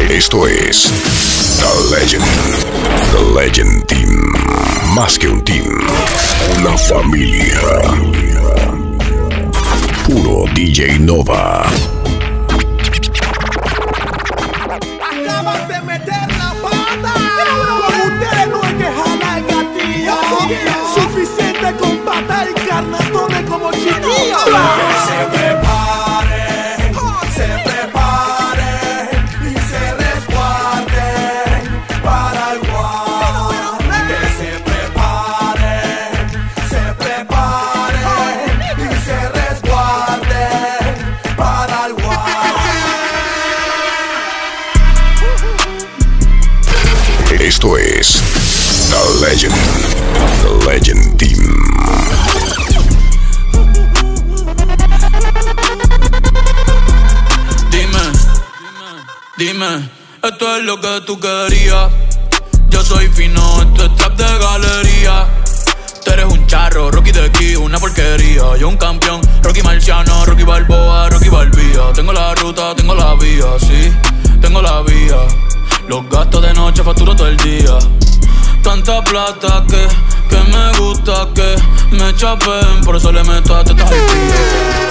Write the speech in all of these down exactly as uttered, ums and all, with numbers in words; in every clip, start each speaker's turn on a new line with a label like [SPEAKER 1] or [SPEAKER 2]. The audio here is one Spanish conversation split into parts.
[SPEAKER 1] Esto es The Legend, The Legend Team. Más que un team, una familia. Puro D J Nova.
[SPEAKER 2] Acabas de meter la pata. Con ustedes no hay que jalar el gatillo. Suficiente con pata y carnatones como chiquillos.
[SPEAKER 3] Se prepare, se prepare y se resguarde para el guau. Que se prepare, se prepare y se resguarde para el guau.
[SPEAKER 1] Esto es The Legend, The Legend Team.
[SPEAKER 4] Dime, esto es lo que tú querías. Yo soy fino, esto es trap de galería. Tú eres un charro, Rocky de aquí, una porquería. Yo un campeón, Rocky Marciano, Rocky Balboa, Rocky Balbía. Tengo la ruta, tengo la vía, sí, tengo la vía. Los gastos de noche facturo todo el día. Tanta plata que, que me gusta que me chapen. Por eso le meto a tetas al pie.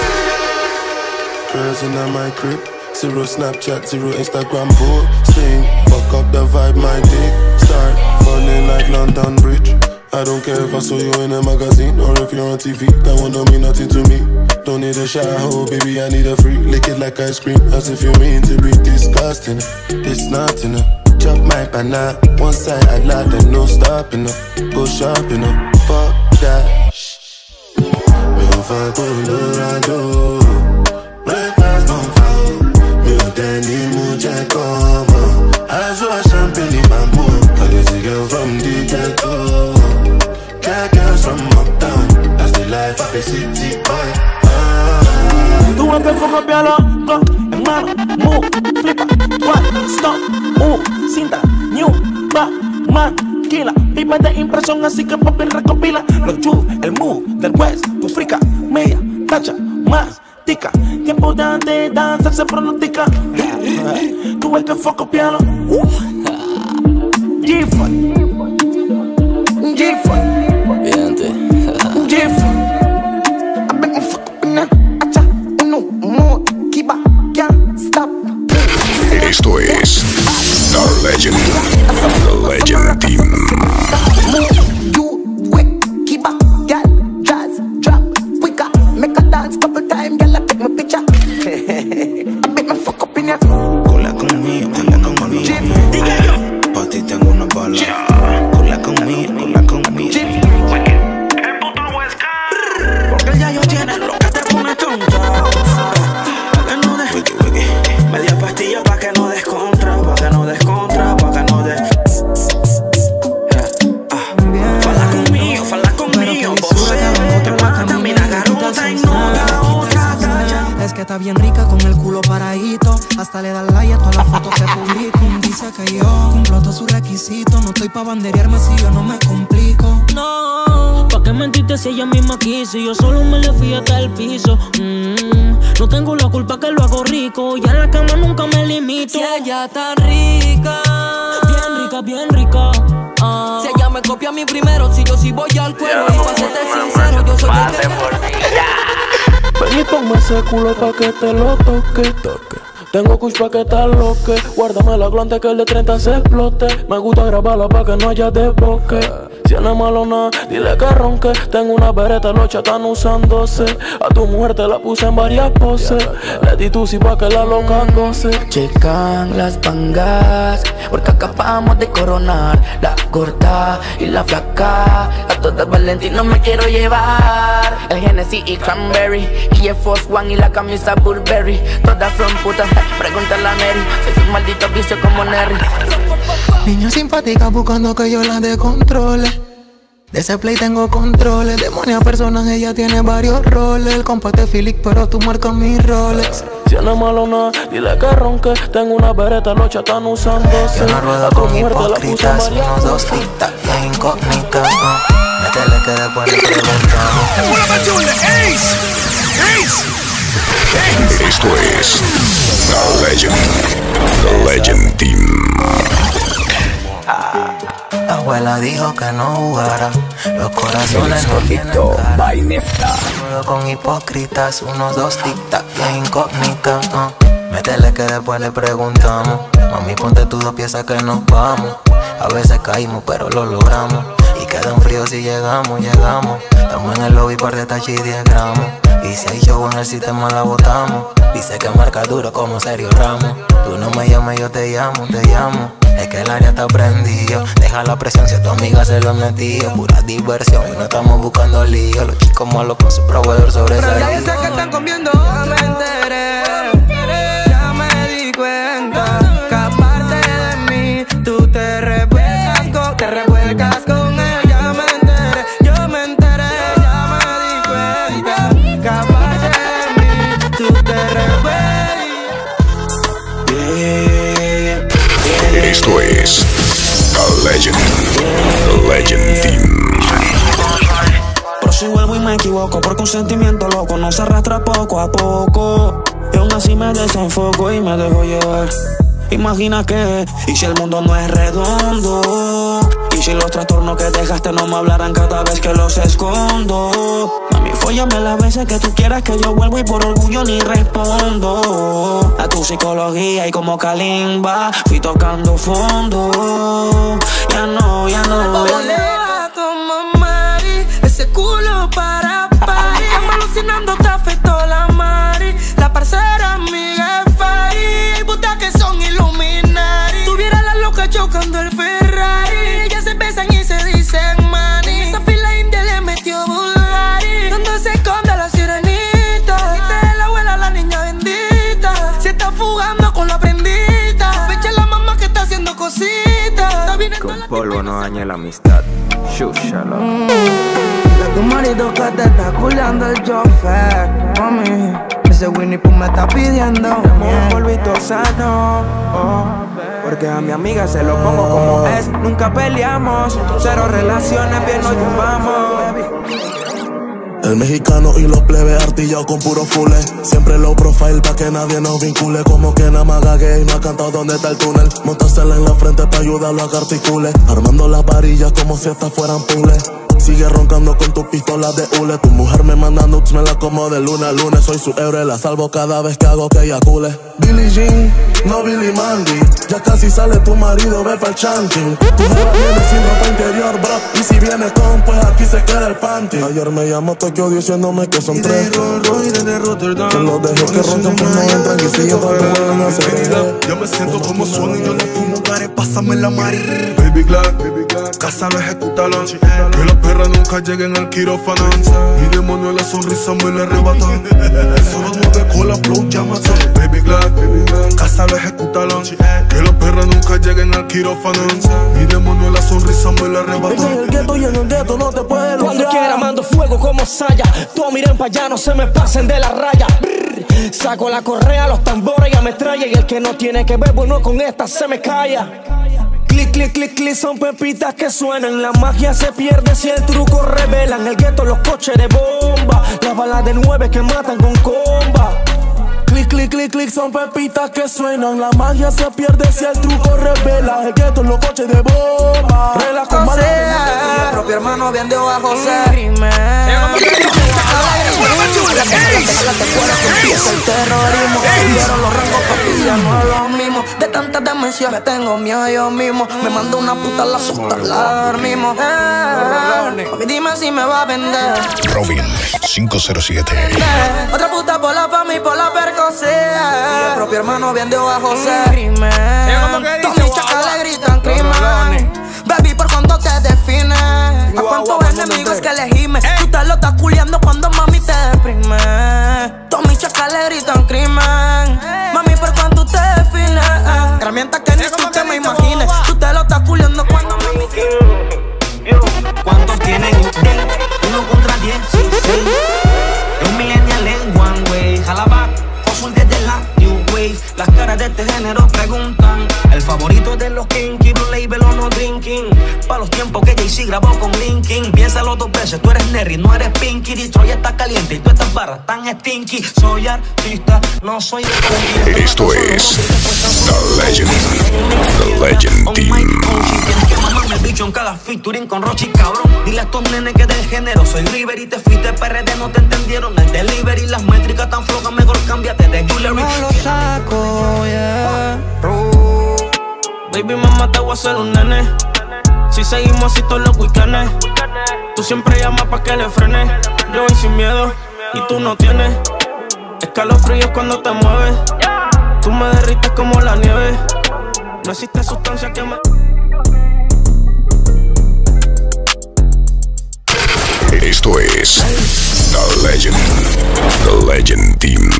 [SPEAKER 5] Girls in my crib. Zero Snapchat, zero Instagram posting. Fuck up the vibe, my dick start falling like London Bridge. I don't care if I saw you in a magazine or if you're on T V. That one don't mean nothing to me. Don't need a shower, baby, I need a free. Lick it like ice cream, as if you mean to be disgusting. It's nothing, uh. Chop my banana, one side I like and no stopping, uh. Go shopping, uh. Fuck that. Me on fire, Colorado. Breakfast, no fire. Danny Muja come I saw champagne in my mood. I just a girl from the ghetto. Cat girls from uptown. That's the life of a city boy. Ah.
[SPEAKER 2] Tú ves que el foco pialo, go, hermano, move, flipa, what, stop, move, cinta, new, va, maquila. Vive de impresión, así que papi recopila los juve, el move del West, tu frica, media, tacha, más. Tiempo de antes, danza se pronostica. Tú ves que foco piano. G-Fun G-Fun G-Fun I bet my fuck up in that. Acha, uno, more, keep up, can't stop.
[SPEAKER 1] Esto es The Legend, The Legend Team.
[SPEAKER 2] You quick, keep up, girl, jazz, drop, quicker, make a dance couple times, girl. My picture. I bet my fuck up in ya.
[SPEAKER 6] Cola conmigo, cola conmigo. Pa' ti tengo una bala. Cola conmigo, cola conmigo.
[SPEAKER 3] El puto Huesca.
[SPEAKER 6] Porque el yayo tiene lo que te pone tonto. Pa' que no des wiki, wiki. Media pastilla pa' que no des contra. Pa' que no des contra, pa' que no des. Fala conmigo, fala conmigo. Te mata, mira garota y no da otra.
[SPEAKER 7] Es que está bien rica con el culo paradito. Hasta le da like a todas las fotos que publico. Dice que yo cumplo todos sus requisitos. No estoy pa' banderearme si yo no me complico.
[SPEAKER 8] No, ¿pa' qué mentirte si ella misma quiso? Yo solo me le fui hasta el piso. mm, No tengo la culpa que lo hago rico. Y en la cama nunca me limito.
[SPEAKER 9] Si ella está rica,
[SPEAKER 8] bien rica, bien rica. ah.
[SPEAKER 9] Si ella me copia a mí primero. Si yo sí voy al cuero. Y pa' serte sincero, yo soy el que...
[SPEAKER 2] Ven y ponme ese culo pa' que te lo toque. Tengo kush pa' que te aloque. Guárdame la glande que el de treinta se explote. Me gusta grabarla pa' que no haya desboque. Si no es malo nada, dile que ronque. Tengo una bereta, los chats están usándose. A tu mujer te la puse en varias poses. Le di tu si pa' que la loca goce.
[SPEAKER 10] Checan las pangas, porque acabamos de coronar la gorda y la flaca. A todas Valentino me quiero llevar. El Genesis y Cranberry, y el Force One y la camisa Burberry. Todas son putas, pregúntale a Mary. Soy un maldito vicio como Nerry.
[SPEAKER 7] Niña simpática buscando que yo la descontrole. De ese play tengo controles. Demonia personas, ella tiene varios roles. El compa de Philip, pero tú marcas mis roles.
[SPEAKER 2] Si no es malo nada, dile que ronque. Tengo una bereta, los chats están usándose.
[SPEAKER 6] Yo no ruedo con hipócritas, uno, dos, tic-tac, la incógnita. Métele que después le preguntamos.
[SPEAKER 1] Esto es The Legend, The Legend Team.
[SPEAKER 7] La abuela dijo que no jugara. Los corazones no tienen cara. Juego con hipócritas, unos dos tic-tac que incógnita. uh. Métele que después le preguntamos. Mami, ponte tus dos piezas que nos vamos. A veces caímos pero lo logramos. Y quedan fríos si llegamos, llegamos. Estamos en el lobby par de tachi y diez gramos. Y si hay show en el sistema la botamos. Dice que marca duro como Sergio Ramos. Tú no me llames, yo te llamo, te llamo. Es que el área está prendido. Deja la presión si a tu amiga se lo han metido. Pura diversión y no estamos buscando lío. Los chicos malos con su proveedor sobresalido.
[SPEAKER 11] Pero ya dice que están comiendo. Ya me enteré, ya me di cuenta que aparte de mí tú te revuelcas con, te revuelcas con él. Ya me enteré, yo me enteré, ya me di cuenta que aparte de mí tú te revuelcas.
[SPEAKER 1] Esto es The Legend, The Legend Team.
[SPEAKER 6] Pero si vuelvo y me equivoco, porque un sentimiento loco no se arrastra poco a poco. Y aún así me desenfoco y me dejo llevar. Imagina que, y si el mundo no es redondo, y si los trastornos que dejaste no me hablarán cada vez que los escondo. Mami, fóllame las veces que tú quieras que yo vuelvo y por orgullo ni respondo a tu psicología y como Kalimba fui tocando fondo. Ya no, ya no, ya
[SPEAKER 11] a tu mamá, ese culo para party. Estamos alucinando, te afectó la mari. La parcera amiga es Fari. Puta que son Illuminati. Tuviera la loca chocando el Ferrari. Ya se besan y se dicen mani. Esa fila india le metió Bulgari. Donde se esconde la sirenita. Esta es la abuela, la niña bendita. Se está fugando con la prendita. Pecha la mamá que está haciendo cositas.
[SPEAKER 12] Con polvo no daña la amistad. Shushala.
[SPEAKER 11] Tu marido que te está culiando el chofer, mami. Ese Winnie Pooh me está pidiendo
[SPEAKER 12] un polvito sano, oh, porque a mi amiga se lo pongo como es. Nunca peleamos, cero relaciones, bien nos llevamos.
[SPEAKER 5] El mexicano y los plebes artillados con puro fule. Siempre low profile pa' que nadie nos vincule. Como que nada más gague y no ha cantado dónde está el túnel. Montársela en la frente pa' ayudarlo a que articule. Armando las varillas como si estas fueran puzzles. Sigue roncando con tus pistolas de hule. Tu mujer me manda nudes, me la como de lunes a lunes. Soy su héroe, la salvo cada vez que hago que ella cule. Billie Jean, no Billy Mandy. Ya casi sale tu marido, ve pa'l chanting. Tu jeva viene sin ropa interior, bro. Y si viene con, pues aquí se queda el panty. Ayer me llamó Tokio diciéndome que son tres. Que los dejé que roncan pues no entran. Y si entran te vuelven a hacer.
[SPEAKER 3] Yo me siento como suena y yo le fui lugares, pásame la mari. Baby Glock, casa lo ejecutaron. Que las perras nunca lleguen al quirófano. Mi demonio la sonrisa me la arrebata. Solo nueve cola, flow, llámate. Baby Glock, casa lo ejecutaron. Que las perras nunca lleguen al quirófano. Mi demonio la sonrisa me la arrebata.
[SPEAKER 6] Este es el gueto y en el gueto no te puedes lograr. Cuando quiera mando fuego como saya. Todos miren pa' allá, no se me pasen de la raya. Brr. Saco la correa, los tambores y ametralla. Y el que no tiene que ver bueno con esta se me calla. Clic, clic, clic, clic, son pepitas que suenan. La magia se pierde si el truco revelan. El gueto, los coches de bomba. Las balas de nueve que matan con comba.
[SPEAKER 2] Clic, clic, clic, clic, son pepitas que suenan. La magia se pierde si el truco revela. El gueto, los coches de bomba. Relax con balas.
[SPEAKER 11] Mi propio hermano bien de abajo se empieza el terrorismo. Vieron los rangos papillas, no es lo mismo. De tantas demencias me tengo miedo yo mismo. Me mando una puta a la puta, la dormimos. Mami, dime si me va a vender.
[SPEAKER 1] Robin cinco cero siete.
[SPEAKER 11] Otra puta por la fama y por la percocea. Mi propio hermano bien de abajo se crimen. Todos mis chacas le gritan crimen. Baby, por cuánto te define. A cuántos enemigos que le gimes. Tú te lo estás culiando cuando mami te deprime. Todos mis chacas le gritan crimen. Mami, por cuánto te defines. Herramientas que ni tú te me imagines. Tú te lo estás culiando cuando mami te.
[SPEAKER 6] ¿Cuántos tienen usted? Uno contra diez, sí, sí. Los millennials en one way. Jalaba, hustle desde la new wave. Las caras de este género preguntan. El favorito de los kinky, blue label o no drinking. Pa' los tiempos que Jay-Z grabó con Linkin. Piénsalo dos veces, tú eres Nerry, no eres Pinky. Detroit está caliente y tú estas barras tan stinky. Soy artista, no soy
[SPEAKER 1] Esto es The Legend, The Legend Team.
[SPEAKER 6] canción que haga featuring con Rochi, cabrón. Dile a estos nenes que del género soy River y te fuiste P R D, no te entendieron el delivery. Las métricas tan flojas, mejor cámbiate de jewelry.
[SPEAKER 12] No lo saco, yeah. uh. Baby, mamá, te voy a hacer un nene. Si seguimos así todos los weekendes. Tú siempre llamas pa' que le frene. Yo voy sin miedo y tú no tienes escalofríos cuando te mueves. Tú me derrites como la nieve. No existe sustancia que me...
[SPEAKER 1] Esto es The Legend, The Legend Team.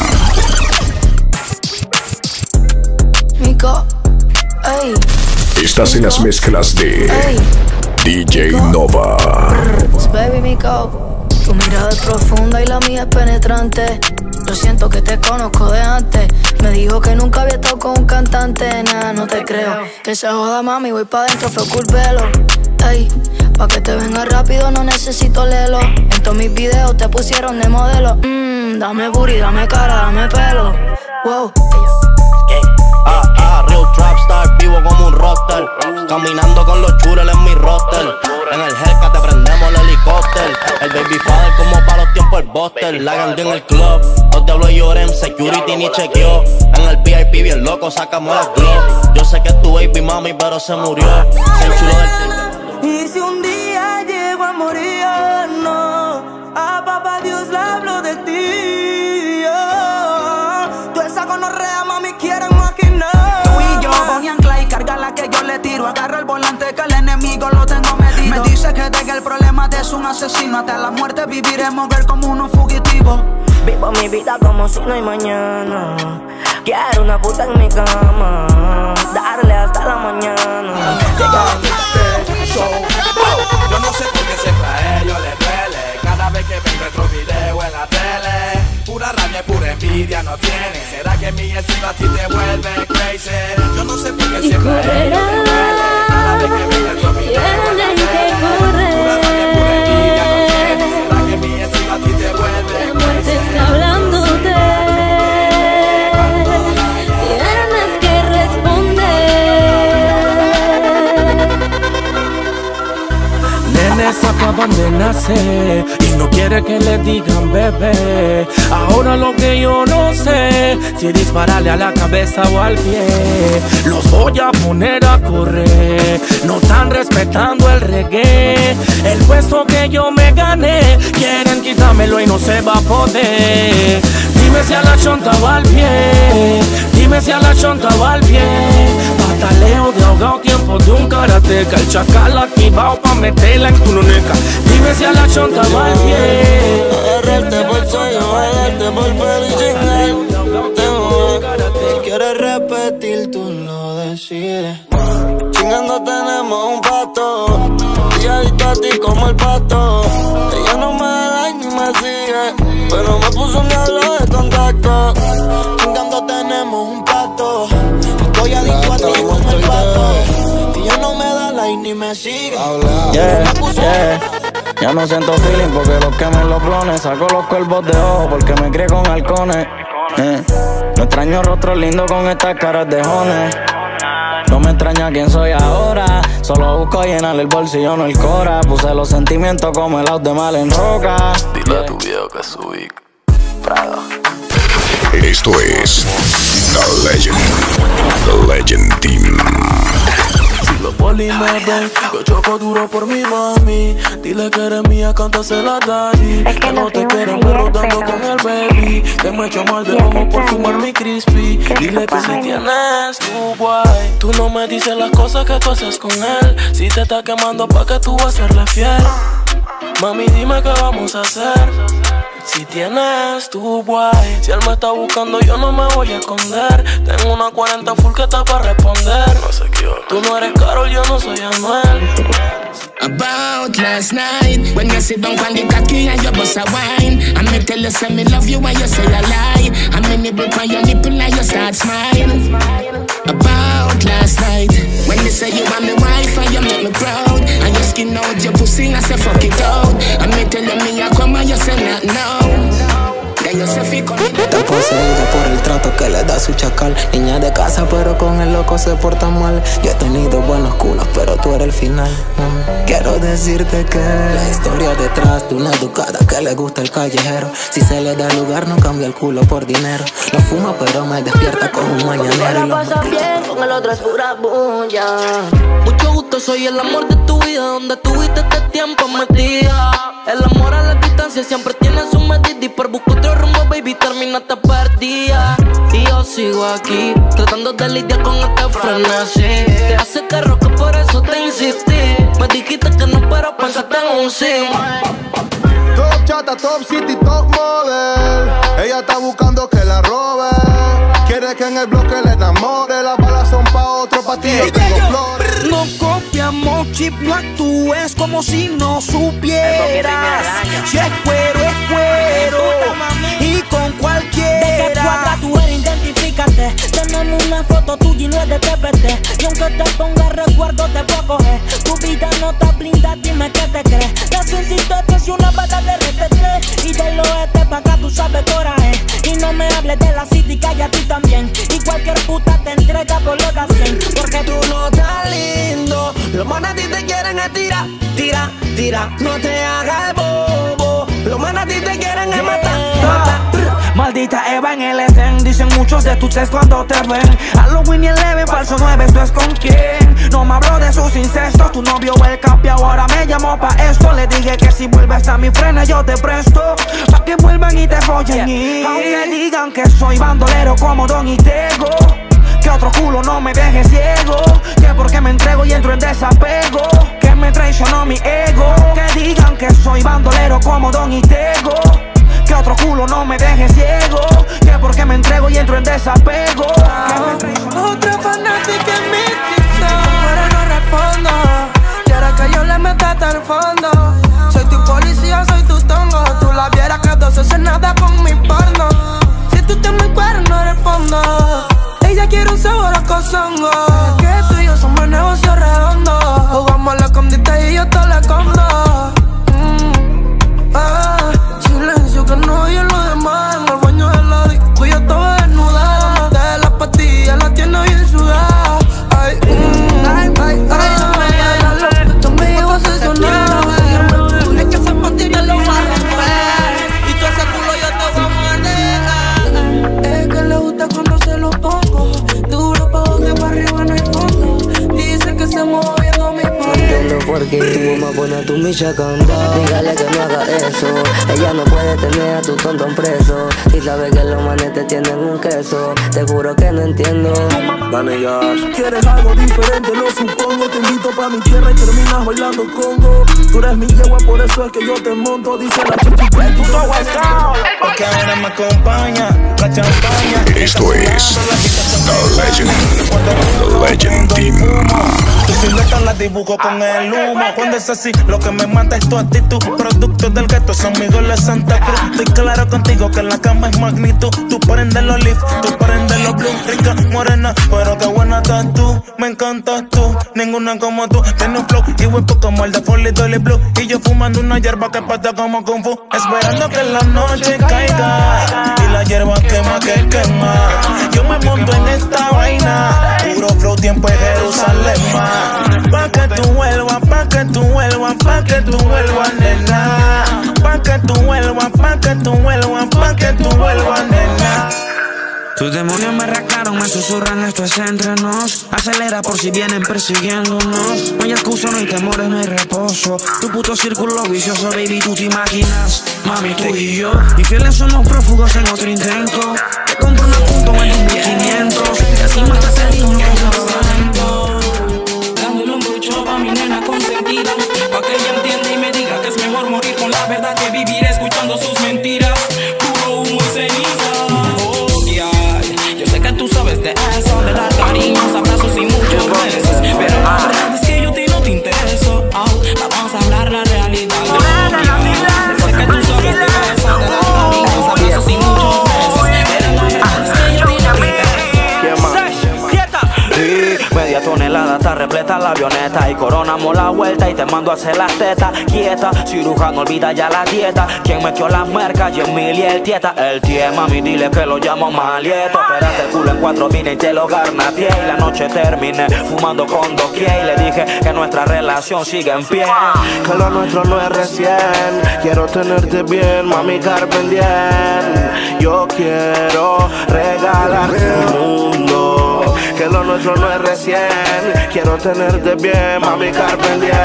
[SPEAKER 13] Mico, ey.
[SPEAKER 1] Estás en las mezclas de
[SPEAKER 13] Ey.
[SPEAKER 1] D J Nova.
[SPEAKER 13] Baby Mico, tu mirada es profunda y la mía es penetrante. Yo siento que te conozco de antes. Me dijo que nunca había estado con un cantante. Nada, no te creo. Que se joda, mami, voy pa' dentro, fue culpelo. Ey, pa' que te venga rápido no necesito lelo. En todos mis videos te pusieron de modelo. Mmm, dame booty, dame cara, dame pelo. Wow.
[SPEAKER 14] Ah, ah, real trap star, vivo como un roster. Caminando con los chureles en mi roster. En el Hellcat te prendemos el helicóptero. El baby father como para los tiempos el buster. La gangue en el club, no te hablo lloré en security ni chequeó. En el V I P bien loco sacamos las glow. Yo sé que es tu baby mami pero se murió. El chulo del...
[SPEAKER 11] Y si un día llego a morir, no, a papá Dios le hablo de ti. Oh, tú esa gonorrea, mami, quieren maquinar.
[SPEAKER 15] Tú y yo, Bonnie and Clyde, carga la que yo le tiro. Agarra el volante que el enemigo lo tengo medido. Me dice que de que el problema de es un asesino. Hasta la muerte viviremos, ver como unos fugitivos.
[SPEAKER 16] Vivo mi vida como si no hay mañana. Quiero una puta en mi cama, darle hasta la mañana.
[SPEAKER 17] Yo no sé por qué siempre a ellos les duele cada vez que ven nuestro video en la tele. Pura rabia y pura envidia no tiene. ¿Será que mi estilo a ti te vuelve crazy? Yo no sé por qué siempre a ellos les duele cada vez que ven nuestro video en la tele. Pura rabia y pura envidia no tiene. ¿Será que mi estilo a ti te vuelve crazy?
[SPEAKER 8] La muerte está hablándote. Tienes que
[SPEAKER 2] Nenes acaban de nacer y no quiere que le digan bebé. Ahora lo que yo no sé, si dispararle a la cabeza o al pie. Los voy a poner a correr, no están respetando el reggae. El puesto que yo me gané, quieren quitármelo y no se va a poder. Dime si a la chonta va al pie, dime si a la chonta va al pie. Pataleo de ahogado, tiempo de un karateca. El chacal activado pa' meterla en tu luneca. Dime si a la chonta va al pie.
[SPEAKER 12] Agarrarte por el cuello, agarrarte por el Si quieres repetir, tú lo decides. Chingando tenemos un pato, pilladito a ti como el pato. Ella no me da like ni me sigue, pero me puso un diablo de contacto. Chingando tenemos un pato, estoy adicto a ti como el pato. Ella no me da like ni me sigue,
[SPEAKER 18] yeah, yeah. Ya no siento feeling porque los quemen los blones. Saco los cuervos de ojo porque me crié con halcones. eh. No extraño rostro lindo con estas caras de jones. No me extraña quién soy ahora, solo busco llenar el bolsillo, no el cora. Puse los sentimientos como el out de mal en roca.
[SPEAKER 19] Dile a tu viejo que subí Prada.
[SPEAKER 1] Esto es The Legend, The Legend Team.
[SPEAKER 2] Si los polis me ven, yo choco duro por mi mami. Dile que eres mía, cántasela a daddy. Que no te quieren ver rodando con el baby. Que me echo mal de ojo por fumar mi crispy. Dile que si tienes tu guay, tú no me dices las cosas que tú haces con él. Si te está quemando pa' que tú vas a serle fiel. Mami, dime qué vamos a hacer. Si tienes tu guay, si él me está buscando yo no me voy a esconder. Tengo una cuarenta full que está para responder. No sé qué hora. Tú no eres Karol, yo no soy Anuel.
[SPEAKER 20] About last night, when you sit down on the cocky and you bust a wine, and me tell you say me love you and you say a lie, and me nibble on your nipple and you start smiling. About last night, when you say you want me wife and you make me proud, and you skin out your pussy and say fuck it out, and me tell you me a come and you say not no.
[SPEAKER 12] Te puse
[SPEAKER 7] poseída por el trato que le da su chacal. Niña de casa pero con el loco se porta mal. Yo he tenido buenos culos pero tú eres el final. mm. Quiero decirte que la historia detrás de una educada que le gusta el callejero. Si se le da lugar no cambia el culo por dinero. No fuma pero me despierta con un mañanero.
[SPEAKER 16] La pasa bien, con el otro es pura bulla.
[SPEAKER 8] Mucho gusto, soy el amor de tu vida, donde tuviste este tiempo metida. El amor a la distancia siempre tiene su medida, y por buscar otro rumbo, baby, terminaste perdida. Y yo sigo aquí, tratando de lidiar con este frenesí. Te hace terror que por eso te insistí. Me dijiste que no, pero pensaste en un sí.
[SPEAKER 3] Top chata, top city, top model. Ella está buscando que la robe. Quiere que en el bloque le enamore. Las balas son pa' otro, pa' ti yo tengo flores.
[SPEAKER 6] No copiamos chip, no actúes como si no supieras. Si es cuero, es cuero. Y con cualquiera.
[SPEAKER 8] De que cuadra tú eres, identifícate. Tenemos una foto tuya y no es de T P T. Y aunque te ponga recuerdo te puedo coger. Tu vida no está blinda, dime qué te crees. La sensibilidad es una bata de R T T. Y del oeste pa' acá tú sabes coraje. Y no me hables de la city, calla a ti también. Y cualquier puta te entrega por lo que hacen. Porque tú no estás lindo.
[SPEAKER 6] Los manes a ti te quieren es tira, tira, tira. No te hagas el bobo. Los manes a ti te quieren es matar, matar. Maldita Eva en el estén. Dicen muchos de tus ex cuando te ven. Halloween y el Eleven, falso nueve, ¿esto es con quién? No me habló de sus incestos. Tu novio el capi ahora me llamó pa' esto. Le dije que si vuelves a mi frena yo te presto, pa' que vuelvan y te follen. Y aunque digan que soy bandolero como Don y Tego, que otro culo no me deje ciego. Que porque me entrego y entro en desapego, que me traicionó mi ego. Que digan que soy bandolero como Don y Tego, que otro culo no me deje ciego. Que porque me entrego y entro en desapego, que me traicionó.
[SPEAKER 11] Otra fanática en mi TikTok, pero no respondo. Quiere que yo le meta hasta el fondo. Soy tu policía, soy tu tongo. Tú la vieras que dos haces nada con mi porno. Si tú te me cueras no respondo. Ella quiere un sabor a cozongo. Que tú y yo somos negocio redondo. Jugamos a la escondita y yo te la escondo. mm. ah, Silencio que no oye lo demás. En el baño de la disco yo estaba desnuda. De las pastillas la tiene bien sudada. Ay, mm, ay, ay, ay. Tú me llevas obsesionado. Es que esa pastilla lo va a romper. Y tú ese culo yo te voy a morder. Es que le gusta cuando se lo pongo. Duro pa' donde pa' arriba no hay fondo. Dice que se moviendo mi
[SPEAKER 7] entiendo por qué tu mamá pone a tu micha a cantar. Dígale que no haga eso. Ella no puede tener a tu tontón preso. Si sabe que los manes te tienen un queso. Te juro que no entiendo.
[SPEAKER 2] Dale ya. Quieres algo diferente, lo supongo. Te invito pa' mi tierra y terminas bailando congo. Tú eres mi yegua, por eso es que yo te monto. Dice la chichi, puto huescao.
[SPEAKER 12] Porque ahora me acompaña la champaña.
[SPEAKER 1] Esto es The Legend, The Legend Team.
[SPEAKER 12] Tu silueta la dibujo con el humo. Cuando es así, lo que me mata es tu actitud. Producto del gueto, son mi gol de Santa Cruz. Estoy claro contigo que la cama es magnitud. Tú prendes los leaf, tú prendes los blues. Rica, morena, pero qué buena estás tú. Me encantas tú, ninguna como tú. Tiene un flow y huepo como el de Foley Dolly Blue. Y yo fumando una hierba que pata como Kung Fu. Esperando que la noche caiga y la hierba quema que quema. Yo me monto en esta vaina. Puro flow, tiempo en Jerusalén. Pa' que tú vuelvas, pa' que tú vuelvas, pa' que tú vuelvas, nena. Pa' que tú vuelvas, pa' que tú vuelvas, pa' que tú vuelvas, nena.
[SPEAKER 6] Tus demonios me rascaron, me susurran, esto es entre nos. Acelera por si vienen persiguiéndonos. No hay excusa, no hay temores, no hay reposo. Tu puto círculo vicioso, baby, tú te imaginas. Mami, tú y yo, infieles somos prófugos en otro intento. Te compro una punto en un mil quinientos. Y así matas al niño que yo
[SPEAKER 8] dándole un brucho pa' mi nena consentida, pa' que ella entienda y me diga que es mejor morir con la verdad que vivir escuchando sus mentiras. Puro humo y ceniza. Oh, yeah. Yo sé que tú sabes de eso, de dar cariños, abrazos y muchos besos, pero la verdad es que yo a ti no te intereso. Oh, vamos a hablar la realidad. Oh, yeah. Yo sé que tú sabes de eso, de dar cariños, abrazos y muchos besos, pero la verdad es que yo a ti no te intereso.
[SPEAKER 6] media tonelada está repleta la avioneta. Y coronamos la vuelta y te mando a hacer las tetas. Quieta, cirujano, olvida ya la dieta. Quien metió las mercas, Yemil y el tieta. El tie, mami, dile que lo llamo Malieto. Espérate el culo en cuatro vine y te lo garnateé. Y la noche terminé fumando con doquier. Y le dije que nuestra relación sigue en pie.
[SPEAKER 12] Que lo nuestro no es recién. Quiero tenerte bien, mami, carpen bien. Yo quiero regalarte el mundo. Que lo nuestro no es recién. Quiero tenerte bien, mami, carpen bien.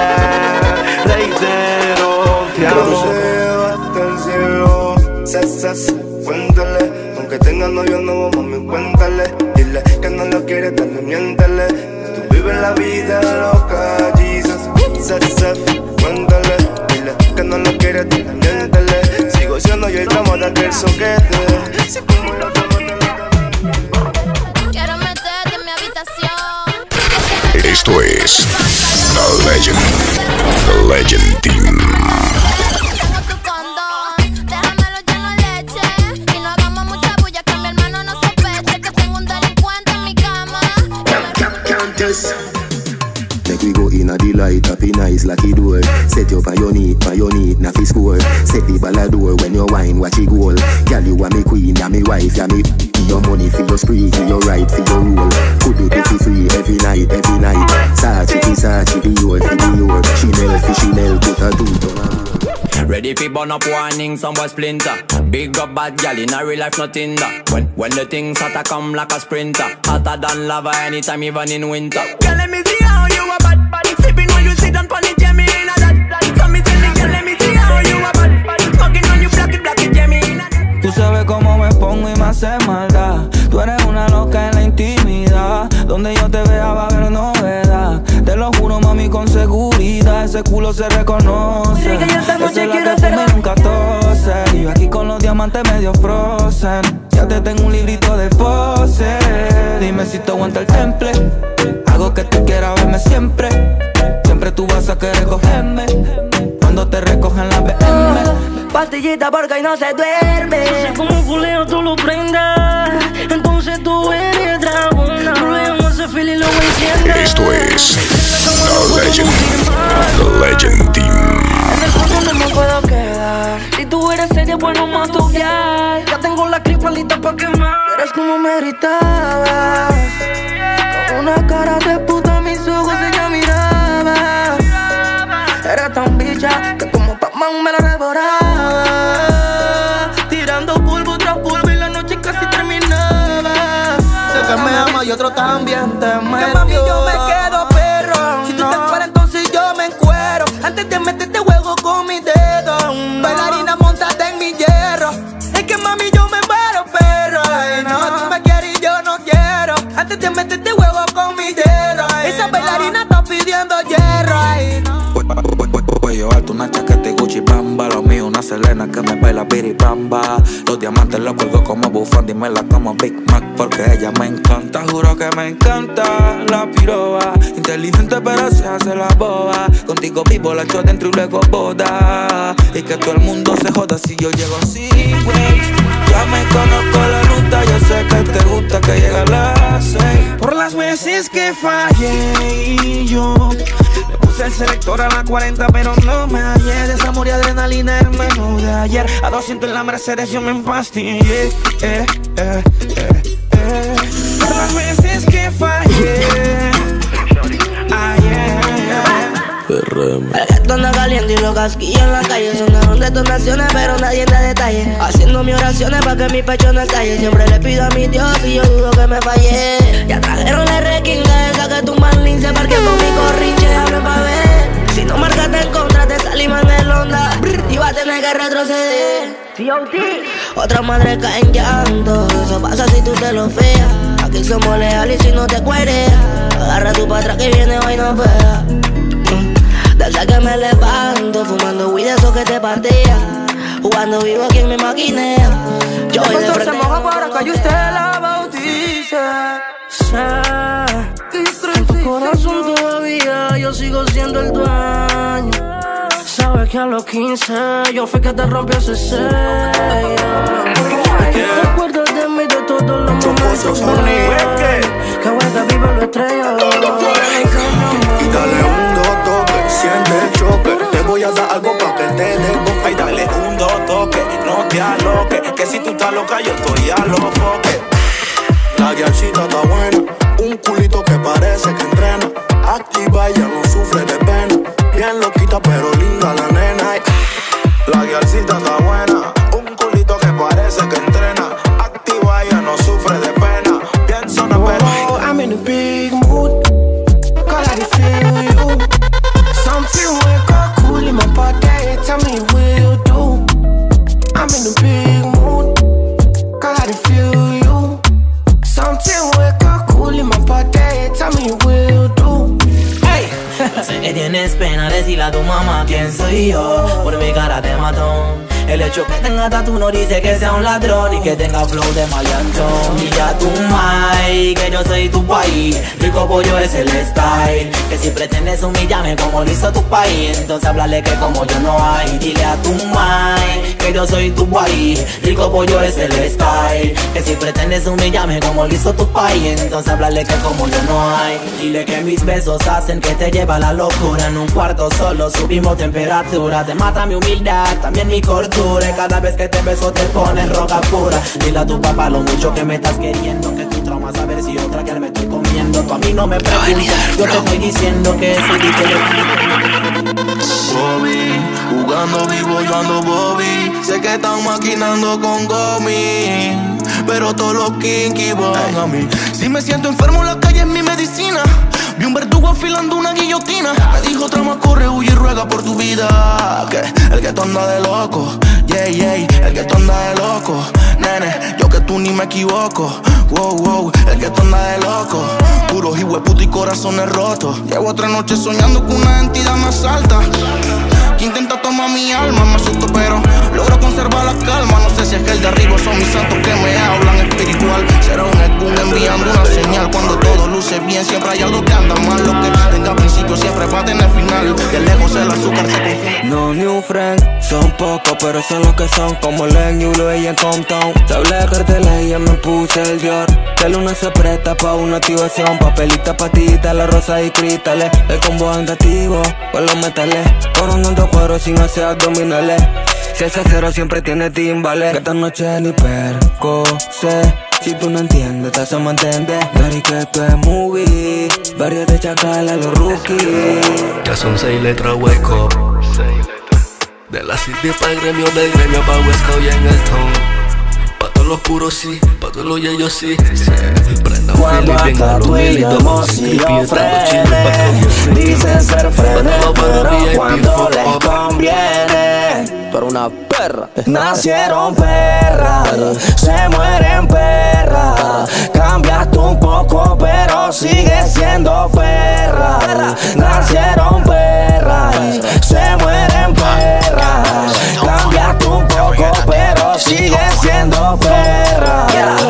[SPEAKER 12] Reitero, te amo.
[SPEAKER 5] Hasta el cielo, sesas, cuéntale. Aunque tenga novio nuevo, mami, cuéntale. Dile que no lo quiere, dale, miéntale. Tú vives la vida loca, Jesus. Sesas, cuéntale. Dile que no lo quiere, dale, miéntale. Sigo siendo yo el tramo de aquel soquete. Si como lo tomo, te lo
[SPEAKER 13] Quiero meterte en mi habitación.
[SPEAKER 1] Esto es The Legend, The Legend Team.
[SPEAKER 21] Make we go in a delight, happy nice, lucky door. Set you on your knee, on your knee, na fi score. Set the ball a door when you wine, watch it goal. Girl, you are me queen, ya me wife, ya me. Give your money for your spree, give your right for your rule. Could do it for free every night, every night. Sachi fi Sachi, fi your, fi the your. Chanel fi Chanel, put a two on her.
[SPEAKER 22] Ready fi burn up warning, some boy splinter. Big up bad gal in a real life, nothing that. When when the things hotter come like a sprinter. Hotter than lava anytime, even in winter. Girl, let me see how you a bad bad. Sipping while you sit down pon it, Jamie in a that. So me tell me, girl, let me see how you a bad bad. Smoking on you, black it, black it, Jamie in a that.
[SPEAKER 6] Tú sabes cómo me pongo y me hace maldad. Tú eres una loca en la intimidad. Donde yo te vea va a haber novedad. Te lo juro, mami, con seguridad. Ese culo se reconoce. Esa es la que fuma y nunca tose. Y yo aquí con los diamantes medio frozen. Ya te tengo un librito de pose. Dime si te aguanta el temple. Hago que tú quieras verme siempre. Siempre tú vas a querer cogerme. Cuando te recogen la B M.
[SPEAKER 11] Pastillita porque hoy no se duerme.
[SPEAKER 23] Yo sé cómo culeo tú lo prendas. Entonces tú eres dragona. Luego ese feeling lo enciendes.
[SPEAKER 1] Esto es The Legend, The Legend Team.
[SPEAKER 11] En el fondo no me puedo quedar. Si tú eres seria, bueno, más tu ya. Ya tengo la clipa lista pa' quemar. Eres como me gritabas. Con una cara de puta mis ojos ella miraba. Era tan bicha que como Pac-Man me la devoraba. Tirando polvo tras polvo y la noche casi terminaba. Sé que me ama y otro también te metió. Que mami yo me quedo perro. Si tú te encueras entonces yo me encuero. Antes de meterte juego con mi dedo. Bailarina montate en mi hierro. Es que mami yo me muero perro. Ay, no, tú me quieres y yo no quiero. Antes de meterte juego con mi dedo. Esa bailarina está pidiendo hierro. Ay, no.
[SPEAKER 6] Cuello alto, una chaqueta y Gucci Bamba. Lo mío, una Selena que me baila biribamba. Los diamantes los cuelgo como bufanda y me la como Big Mac porque ella me encanta. Juro que me encanta la piroba. Inteligente pero se hace la boba. Contigo vivo la echo dentro y luego boda. Y que todo el mundo se joda si yo llego así, güey. Ya me conozco la ruta, yo sé que te gusta que llegue a las seis.
[SPEAKER 23] Por las veces que fallé y yo le puse el selector a la cuarenta pero no me hallé. De esa amor y adrenalina el menú de ayer. A doscientos en la Mercedes yo me empastillé. eh, eh, eh, eh. Por las veces que fallé ayer.
[SPEAKER 11] El gato anda caliente y los casquillos en la calle. Sonaron detonaciones pero nadie da detalle. Haciendo mis oraciones pa' que mi pecho no estalle. Siempre le pido a mi Dios y yo dudo que me fallé. Ya trajeron la requinga esa que tu Marlin se parque con mi corrinche. Hablo pa' ver. Si no marcaste en contra te salimos en el Honda. Y va a tener que retroceder. Otra madre cae en llanto. Eso pasa si tú te lo feas. Aquí somos leales y si no te cueres. Agarra tu pa' atrás que viene vaina fea. Desde que me levanto, fumando weed de eso que te patea. Jugando vivo aquí en mi maquinea. Yo voy de frente. Se moja para que yo usted la bautice. En tu corazón todavía yo sigo siendo el dueño. Sabes que a los quince yo fui que te rompió ese sello. Es que te acuerdas de mí de todos los momentos. Que vuelta vivo lo estrella.
[SPEAKER 4] está loca, yo estoy a los foques. La guialcita está buena, un culito que parece que entrena. Activa y ya no sufre de pena. Bien loquita pero linda la nena. La guialcita está buena, un culito que parece que entrena. Activa y ya no sufre de pena. Bien zona pero
[SPEAKER 23] oh, I'm in a big mood, cause I feel you. Something wake up cool in my body, tell me will you do. I'm in a big mood, cause I feel you. Something wake up cool in my body, tell me will you do. Hey.
[SPEAKER 22] Sé que tienes pena, decirle a tu mamá quién soy yo. Por mi cara te mató. El hecho que tenga tatu no dice que sea un ladrón y que tenga flow de maleantón. Y ya tu mai, que yo soy tu país. Rico pollo es el style. Que si pretendes humillarme como lo hizo tu país, entonces háblale que como yo no hay. Dile a tu mai, que yo soy tu país. Rico pollo es el style. Que si pretendes humillarme como lo hizo tu país, entonces háblale que como yo no hay. Dile que mis besos hacen que te lleva a la locura. En un cuarto solo subimos temperatura. Te mata mi humildad, también mi cordura. Cada vez que te beso te pones roca pura. Dile a tu papá lo mucho que me estás queriendo, que tu trauma a saber si otra que me estoy comiendo. Tú a mí no me preguntas, yo te estoy diciendo que soy diferente.
[SPEAKER 4] Bobby, jugando vivo yo ando Bobby. Sé que están maquinando con Gomi, pero todos los kinky van a mí.
[SPEAKER 23] Si me siento enfermo la calle es mi medicina. Vi un verdugo afilando una guillotina. Me dijo trama, corre, huye y ruega por tu vida. Que el que tú anda de loco, yeah, yeah. El que tú anda de loco, nene, yo que tú ni me equivoco. Wow, wow, el que tú anda de loco. Puros hijueputa y corazones rotos. Llevo otra noche soñando con una entidad más alta que intenta tomar mi alma. Me asusto pero logro conservar la calma. No sé si es que el de arriba son mis santos que me hablan espiritual. Será un Ekun enviando una señal. Cuando todo luce bien siempre hay algo que anda mal. Lo que tenga principio siempre va a tener final. De lejos el azúcar se confunde.
[SPEAKER 9] No new friends, son pocos pero son los que son. Como Len y Ulo y en Compton. Te hablé de carteles y ya me puse el Dior. Que el luna se presta pa' una activación. Papelita, patita, la rosa y cristales. El combo andativo con los metales. Coronando cuadros sin hacer abdominales. Si es acero siempre tiene timbales. Que esta noche ni perco sé. Si tú no entiendes, te hacemos entender. Dari que esto es movie. Barrio de Chacal a los rookies.
[SPEAKER 10] Ya son seis letras, wake up. De la city pa' el gremio, del gremio pa' West Coast y en el town. Pa' todos los puros sí, pa' todos los yeyos sí, sí. Prenda un Philly bien a los militos. Creepy, frene.
[SPEAKER 23] Dicen ser frenes, pero cuando les conviene.
[SPEAKER 9] Pero una perra.
[SPEAKER 23] Nacieron perras, se mueren perras. Cambiaste un poco, pero sigues siendo perra. Nacieron perras, se mueren perras. Cambiaste un poco, pero sigues siendo perra.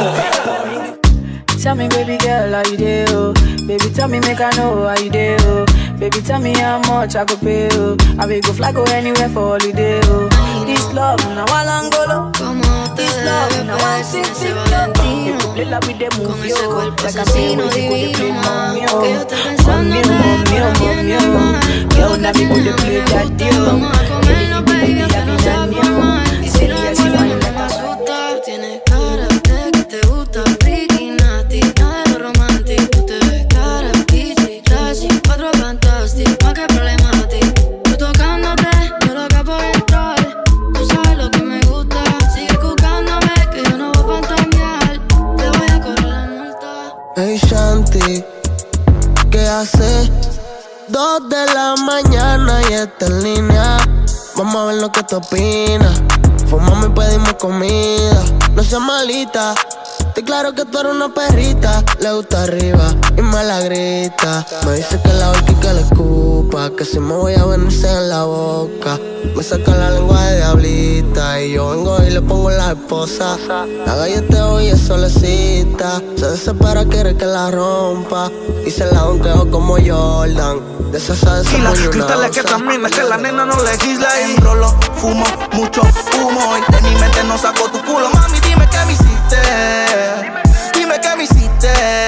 [SPEAKER 24] Tell me, baby girl, how you do? Baby, tell me, make I know how you do. Baby, tell me how much I could pay you. I will go fly, go anywhere for holiday. This love, now I Angolo. This love, now I sing, sing, you could play like with the movie, like I say, we could play mommy, mommy, mommy, mommy. Yo, now we could play that deal. Baby, baby, I be that new. Say yes, you want to
[SPEAKER 13] Tienes cara de que te gusta freaky, nasty, nada de lo romántico. Tú te ves cara, bitchy, trashy, cuatro fantastic, más que problemático. Tú tocándote, yo loca por entrar. Tú sabes lo que me gusta, sigue buscándome que yo no voy a fantamear. Te voy a correr la multa.
[SPEAKER 12] Hey Shanti, ¿qué haces? Dos de la mañana y está en línea. Vamos a ver lo que tú opinas. Fumamos y pedimos comida. No seas malita, estoy claro que tú eres una perrita. Le gusta arriba y me la grita. Me dice que la orca y que la escupa, que si me voy a venirse en la boca. Me saca la lengua de diablita y yo vengo y le pongo la esposa. La galleteo y es solecita. Se desespera, quiere que la rompa y se la donqueo como Jordan. De esa salsa
[SPEAKER 23] y las cristales que también es que la nena no legisla. Y rolo, fumo, mucho humo y de mi mente no saco tu culo. Mami, dime qué me hiciste, dime qué me hiciste.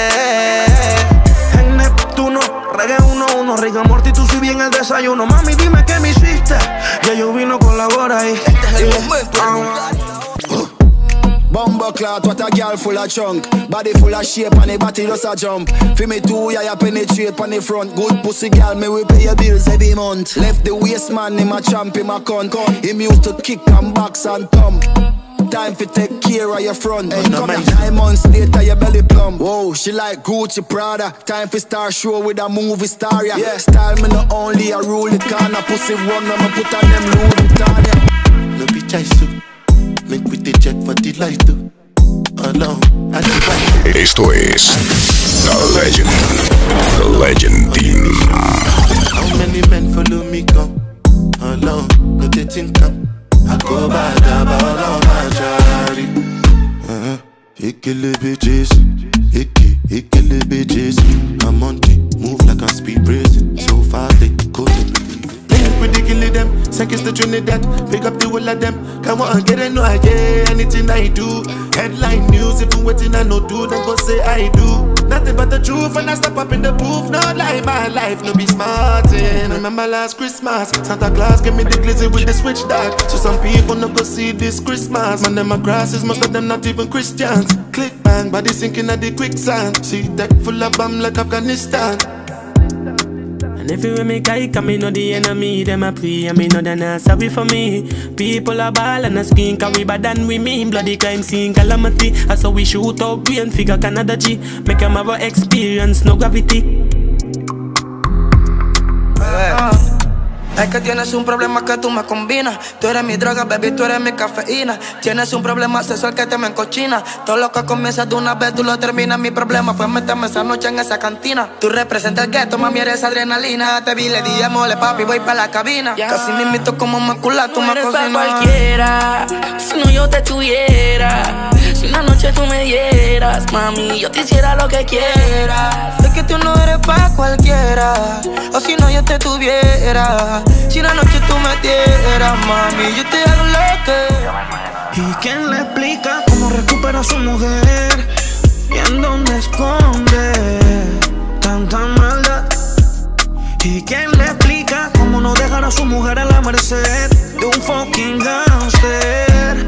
[SPEAKER 23] En Neptuno, reggae uno uno, Rick and Morty, tú si bien el desayuno. Mami, dime qué me hiciste, ya yo vino, colabora y este es el momento.
[SPEAKER 14] Bumbo clot, what a girl full of chunk. Body full of shape and the body just a jump. Feel me too, yeah, you penetrate on the front. Good pussy girl, me we pay your bills every month. Left the waist man, him a champ, him a cunt. Him used to kick and box and thump. Time for take care of your front. Hey, come here. Nine months later, your belly plump. Whoa, she like Gucci Prada. Time for star show with a movie star, yeah. Yeah, style me not only a rule it can. A pussy one, I'ma put on them Louis Vuitton, yeah.
[SPEAKER 5] No bitch I soup. Make with the check for the light too. Alone, I do.
[SPEAKER 1] Esto es The Legend, The Legend Team.
[SPEAKER 5] How many men follow me come? Alone, no they think I'm I go by the ball on my charity. Uh-huh. Hickily bitches, hickey, hickily bitches. I'm on G, move like a speed breeze. So fast they couldn't believe it. Link with the killing them, seconds to Trinidad. Pick up the whole of them. Come on, get it, no idea. Anything I do, headline news. If you waiting, I no do. Then go say I do. Nothing but the truth, and I step up in the booth. No lie, my life, no be smart. And remember last Christmas, Santa Claus gave me the glizzy with the switch dog. So some people no go see this Christmas. Man, them my grasses, most of them not even Christians. Click bang, body sinking at the quicksand. See that full of bomb like Afghanistan.
[SPEAKER 2] And if you with me, guy, come me know the enemy. Them a pray, and me know they not sorry for me. People are ball and a skin, cause we bad than we mean. Bloody crime scene, calamity. That's how we shoot out brain, figure Canada G. Make them have a experience, no gravity.
[SPEAKER 24] Uh, es que tienes un problema que tú me combinas. Tú eres mi droga, baby, tú eres mi cafeína. Tienes un problema sexual que te me encochina. Todo lo que comienza de una vez tú lo terminas. Mi problema fue meterme esa noche en esa cantina. Tú representas el gueto, mami, eres adrenalina. Te vi, le di mole, papi, voy pa' la cabina, yeah. Casi me invito como macula, tú, tú me cocinas. Cualquiera, si no yo te tuviera. Si una noche tú me dieras, mami, yo te hiciera lo que quieras. Es que tú no eres pa' cualquiera. O si no yo te tuviera. Si una noche tú me dieras, mami, yo te hago lo que.
[SPEAKER 23] ¿Y quién le explica cómo recupera a su mujer? ¿Y en dónde esconde tanta maldad? ¿Y quién le explica cómo no dejar a su mujer a la merced de un fucking gangster?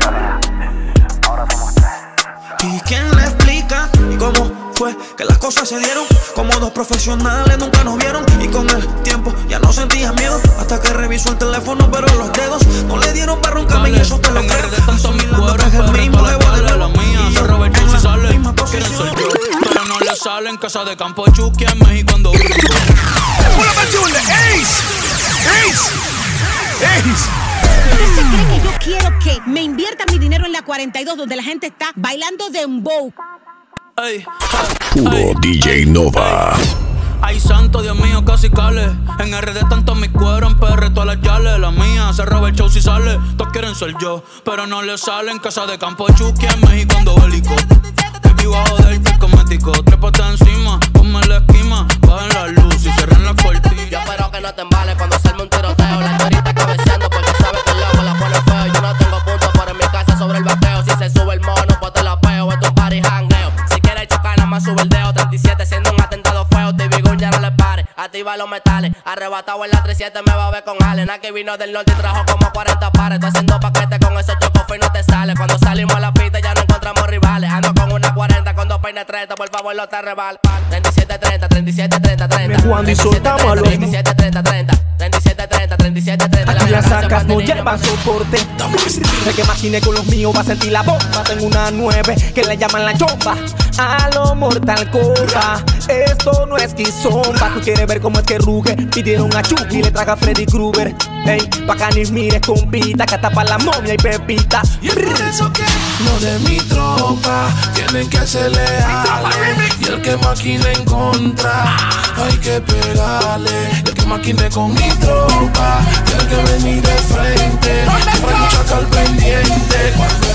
[SPEAKER 23] ¿Y quién le explica y cómo fue que las cosas se dieron? Como dos profesionales nunca nos vieron y con el tiempo ya no sentías miedo. Hasta que revisó el teléfono pero los dedos no le dieron para roncarme y eso te lo creo.
[SPEAKER 22] De tanto mi cuero, el mismo le voy a la mía. Se roba el chus y sale, quieren ser yo, pero no le sale en casa de Campo Chucky en México cuando vivo.
[SPEAKER 15] ¡Una canción de Ace! ¡Ace! ¡Ace!
[SPEAKER 17] ¿Usted se cree que yo quiero que me invierta mi dinero en la cuarenta y dos donde la gente está bailando dembow?
[SPEAKER 22] Ey,
[SPEAKER 1] Puro
[SPEAKER 22] ey,
[SPEAKER 1] D J
[SPEAKER 22] ey,
[SPEAKER 1] Nova.
[SPEAKER 22] Ey. Ay, santo, Dios mío, casi cale. En R D tanto mi cuero, en P R todas las yales. La mía se roba el show si sale. Todos quieren ser yo, pero no le sale en casa de Campo Chucky en México cuando bélico. Baby, bajo del fake cosmético. Trépate encima, ponme la esquima. Bajen la luz y cierren la cortina.
[SPEAKER 18] Yo espero que no te embales cuando salme un tiroteo. La chorita cabeceando porque sabe que el loco la pone feo. Yo no tengo puntos, pero en mi casa sobre el bateo. Si se sube el mono, pues te la peo. Esto es party jangueo. Si quieres chocar, nada más sube el dedo. treinta y siete siendo un atentado feo. T V Gun ya no le pare. Activa los metales. Arrebatado en la treinta y siete me va a ver con Allen. Aquí vino del norte y trajo como cuarenta pares. Estoy haciendo paquetes con esos chocos y no te sale. Cuando salimos a la pista ya no encontramos rivales. Ando con una cuarenta con dos peines treinta. Por favor, no te rebal. treinta y siete treinta, treinta y siete treinta, treinta.
[SPEAKER 23] Cuando y soltamos a los
[SPEAKER 18] treinta y siete treinta, treinta. treinta y siete treinta, treinta y siete treinta.
[SPEAKER 23] Aquí las sacas no llevan soporte. El que maquine con los míos va a sentir la bomba. Tengo una nueve que le llaman la chomba. A lo Mortal Kombat. Esto no es Kizomba. Tú quieres ver cómo es que ruge. Pidieron a Chucky y le traga a Freddy Krueger. Ey, pa' que ni mires compita. Que hasta pa' la momia y pepita.
[SPEAKER 15] Y es por eso que los de mi tropa tienen que hacerle algo. Y el que maquine en contra hay que pegarle. El que maquine con mi tropa tiene que venir de frente. Siempre hay mucha cal pendiente.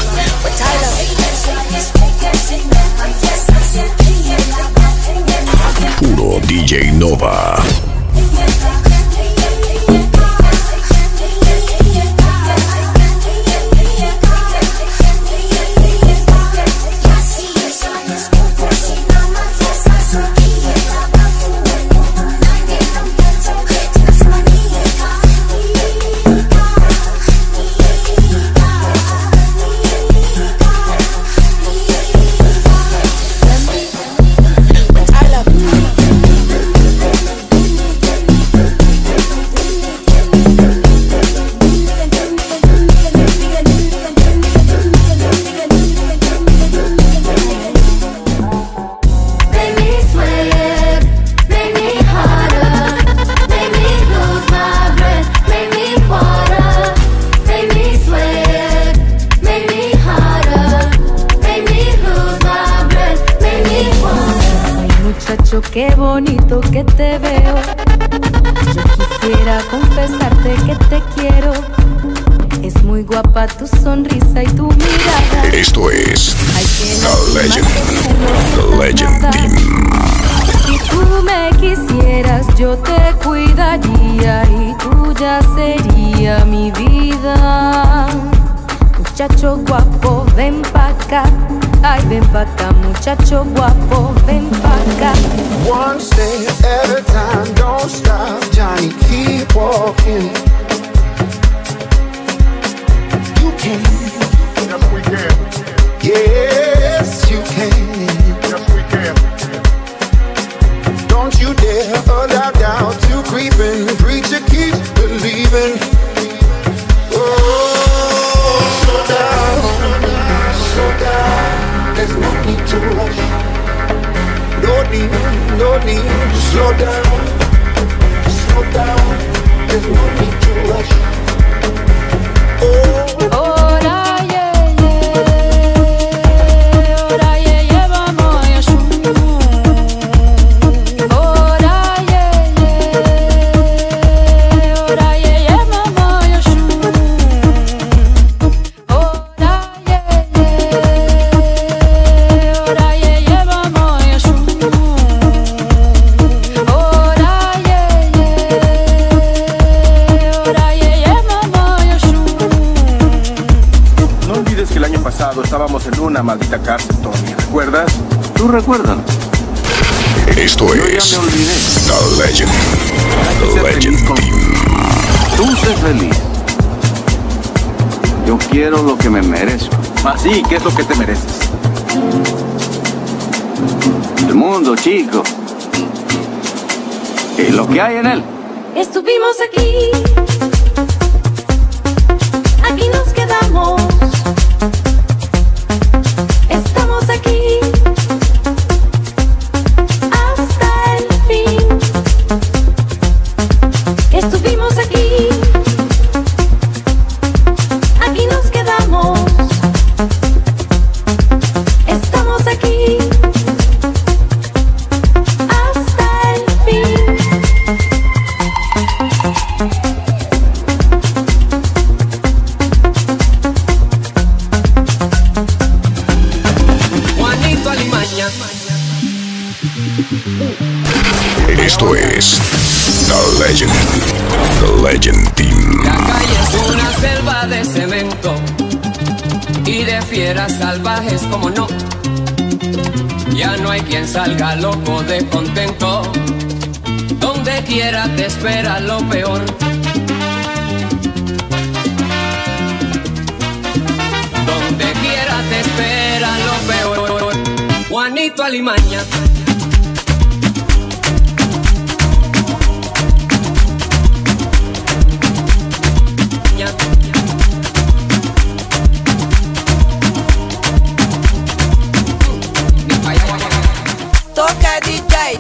[SPEAKER 1] Puro D J Nova.
[SPEAKER 3] muchacho, qué bonito que te veo. Yo quisiera confesarte que te quiero. Es muy guapa tu sonrisa y tu mirada.
[SPEAKER 1] Esto es The Legend, The Legend Team.
[SPEAKER 3] Si tú me quisieras, yo te cuidaría y tuya sería mi vida. Muchacho guapo, ven pa' acá. Ay, ven pa' acá, muchacho guapo, ven pa' acá.
[SPEAKER 16] One step at a time, don't stop, Johnny, keep walking. You can.
[SPEAKER 19] Yes, we can.
[SPEAKER 16] Yes, you can.
[SPEAKER 19] Yes, we can.
[SPEAKER 16] Don't you dare allow doubt to creep in. Preacher, keep believing. Oh, slow down, slow down. There's no need to rush. No need, no need to slow down. Slow down. There's no need to rush. Oh.
[SPEAKER 19] Estábamos en una maldita cárcel, Tony. ¿Recuerdas? ¿Tú recuerdas?
[SPEAKER 1] Esto
[SPEAKER 19] Yo
[SPEAKER 1] es
[SPEAKER 19] ya me olvidé.
[SPEAKER 1] The Legend, The Legend
[SPEAKER 19] con...
[SPEAKER 1] Team.
[SPEAKER 19] Tú sé feliz. Yo quiero lo que me merezco. Así, ¿qué es lo que te mereces? El mundo, chico. Y lo que hay en él.
[SPEAKER 3] Estuvimos aquí. Aquí nos quedamos. Estamos aquí hasta el fin. Estuvimos aquí. Aquí nos quedamos. Estamos aquí hasta el fin.
[SPEAKER 1] Esto es The Legend, The Legend Team.
[SPEAKER 22] La calle es una selva de cemento y de fieras salvajes como no. Ya no hay quien salga loco de contento. Donde quiera te espera lo peor. Donde quiera te espera lo peor. Juanito Alimaña.
[SPEAKER 11] Toca D J.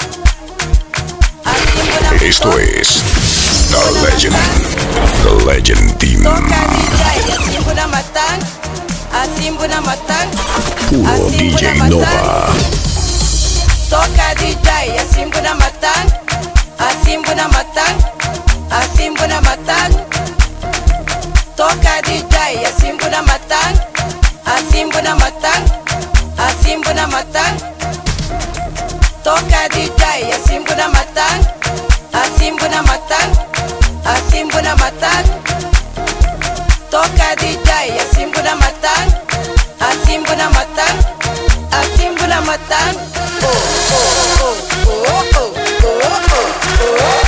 [SPEAKER 1] Esto es The Legend, The Legend Team.
[SPEAKER 11] Toca D J. Assim buna matan, assim buna matan,
[SPEAKER 1] Puro D J Nova.
[SPEAKER 11] Toca D J. Assim buna matan, assim buna matan, assim buna matan. Toca D J. Assim buna matan, assim buna matan, assim buna matan. Toca D J, assim buna matan, assim buna matan, assim buna matan. Toca D J, assim buna matan, assim buna matan, assim buna matan. Oh oh oh oh oh oh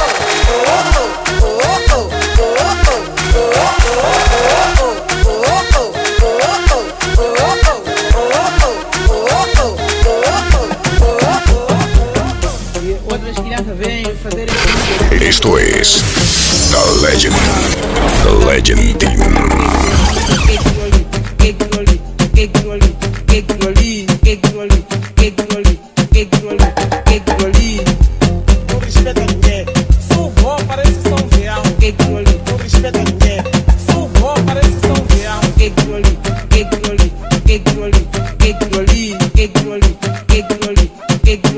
[SPEAKER 1] Esto es The Legend, The Legend Team.
[SPEAKER 11] Get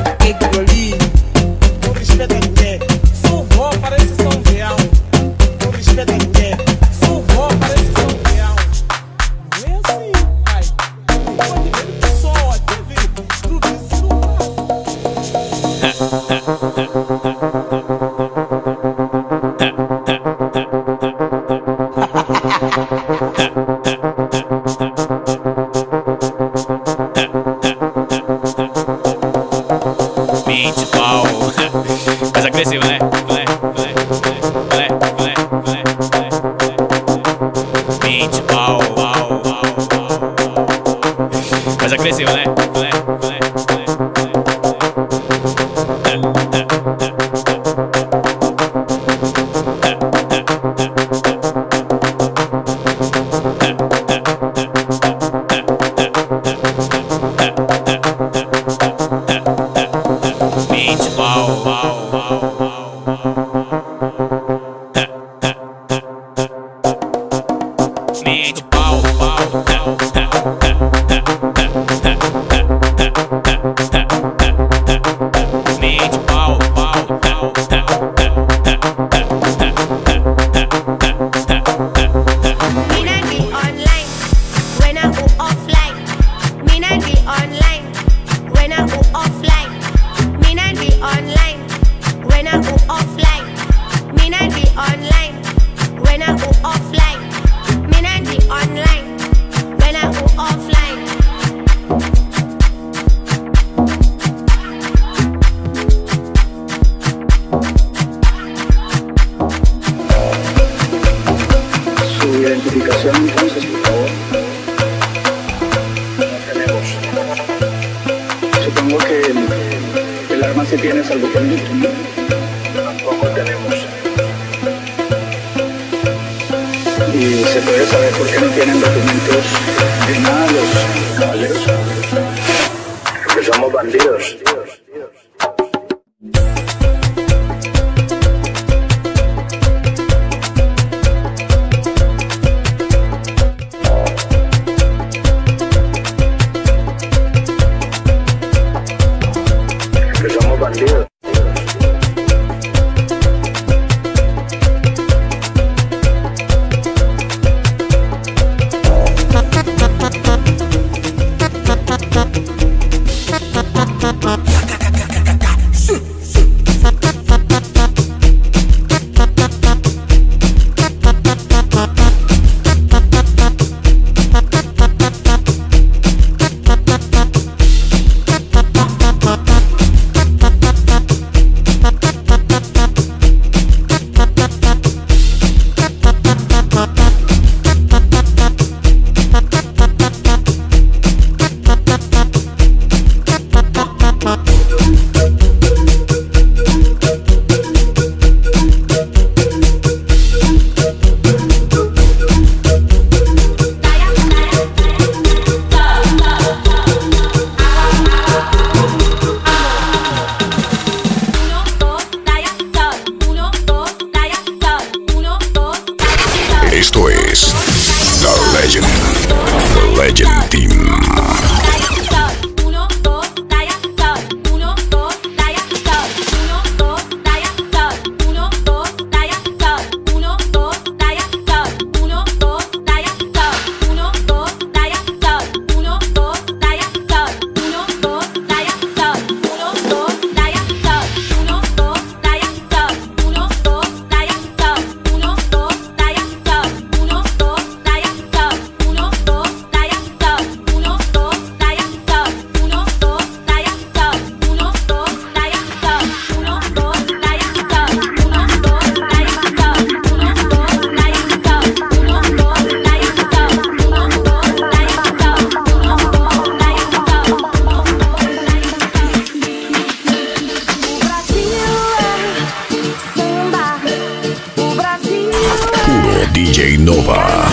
[SPEAKER 1] D J Nova.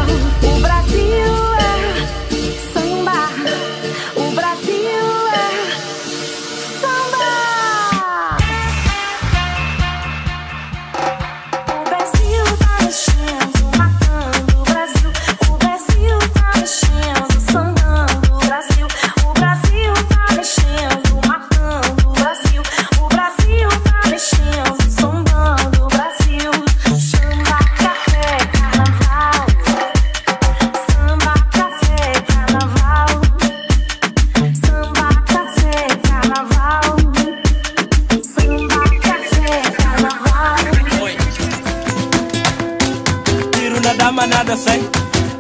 [SPEAKER 3] O Brasil é samba, o Brasil é samba. O Brasil tá mexendo, matando o Brasil. O Brasil tá mexendo, sambando o Brasil. O Brasil tá mexendo, matando o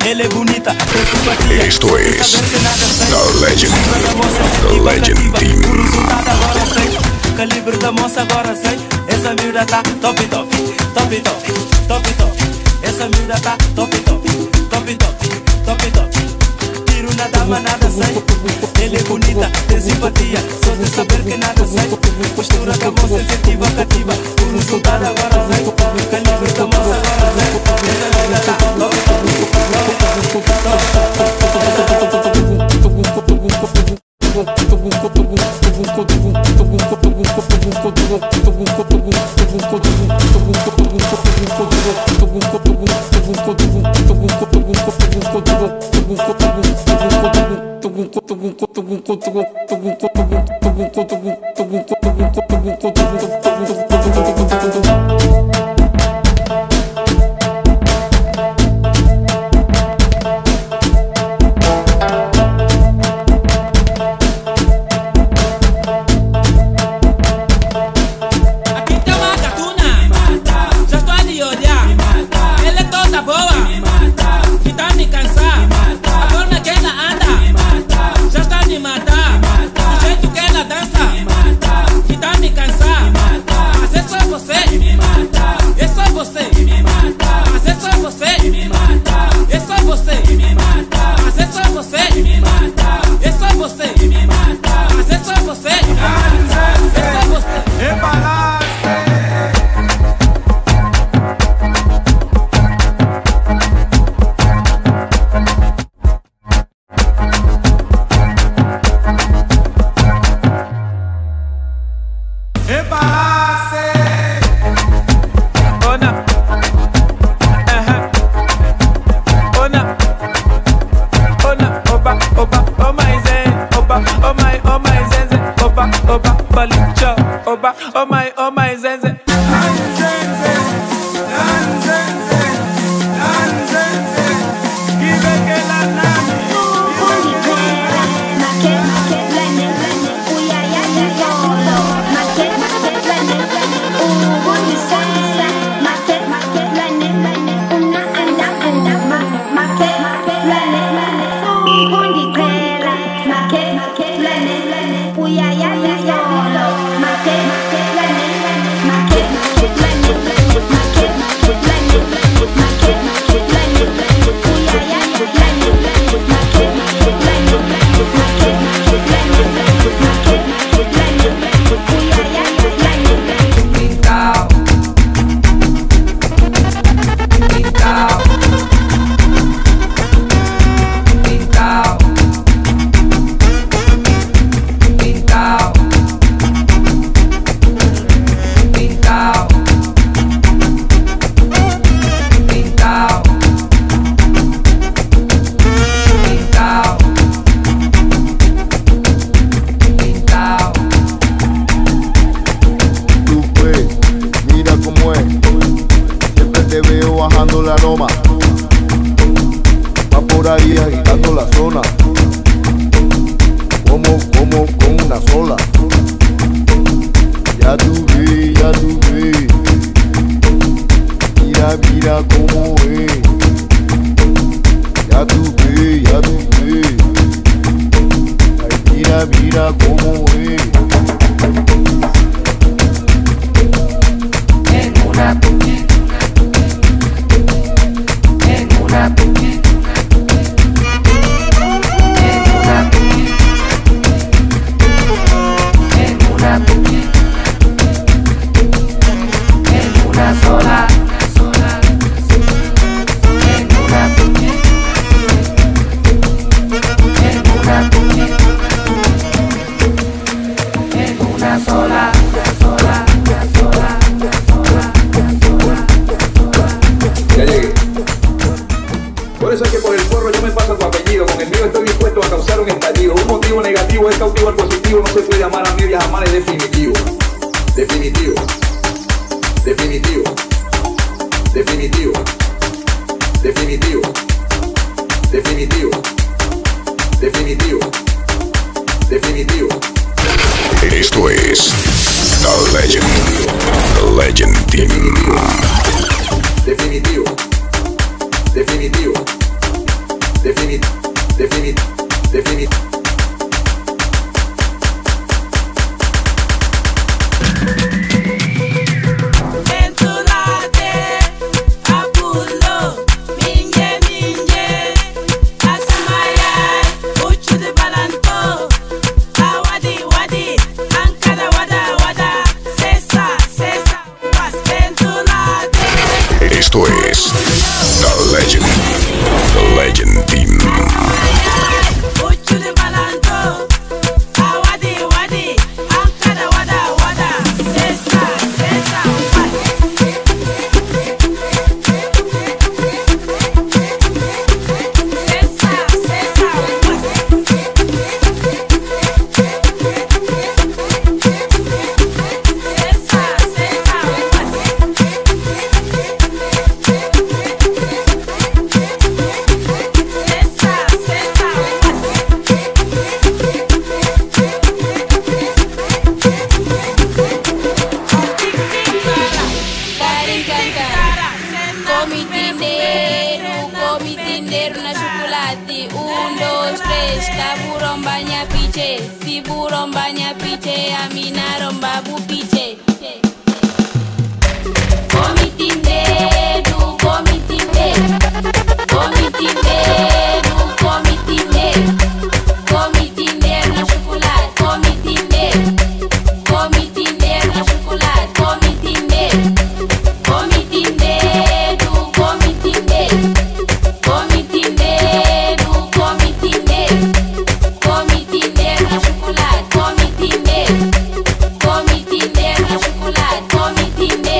[SPEAKER 23] Ella es bonita, es simpatía.
[SPEAKER 1] Esto es The Legend, The Legend Team.
[SPEAKER 23] Calibre da moça agora sei. Essa miúda tá top top, top top, top top. Essa miúda tá top top, top top, top top. Tiro na dama, nada sei. Ela é bonita, tem simpatia. Só de saber que nada sei. Postura da moça incentiva, cativa. O resultado agora sei. Calibre da moça agora sei. Essa miúda tá top top, top
[SPEAKER 1] Esto es The Legend, The Legend Team.
[SPEAKER 7] Definitivo, definitivo,
[SPEAKER 3] piche, kaburon banya piche, siburon banya piche, aminaron babu piche. Comitinde, du comitinde, comitinde, du comitinde, comitinde na chocolate, comitinde, comitinde na chocolate, comitinde, comitinde, du comitinde, comitinde, du comitinde, comitinde na chocolate, comitinde, comitinde na chocolate, comitinde.